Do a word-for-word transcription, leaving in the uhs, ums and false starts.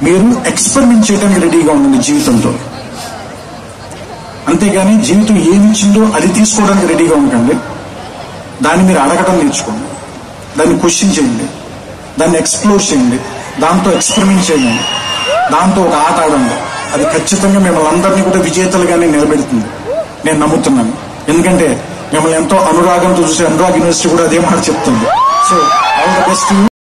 మీరు ఎక్స్పెరిమెంట్ చేయడానికి రెడీగా ఉండండి జీవితంతో. అంతేగాని జీవితం ఏమి ఇచ్చిందో అది తీసుకోవడానికి రెడీగా ఉండండి. దాన్ని మీరు అడగడం నేర్చుకోండి, దాన్ని క్వశ్చన్ చేయండి, దాన్ని ఎక్స్ప్లోర్ చేయండి, దాంతో ఎక్స్పెరిమెంట్ చేయండి, దాంతో ఒక ఆట ఆడండి. అది ఖచ్చితంగా మిమ్మల్ని అందరినీ కూడా విజేతలుగానే నిలబెడుతుంది, నేను నమ్ముతున్నాను. ఎందుకంటే మిమ్మల్ని ఎంతో అనురాగంతో చూసే అనురాగ్ యూనివర్సిటీ కూడా అదే మాట చెప్తుంది. So all the best.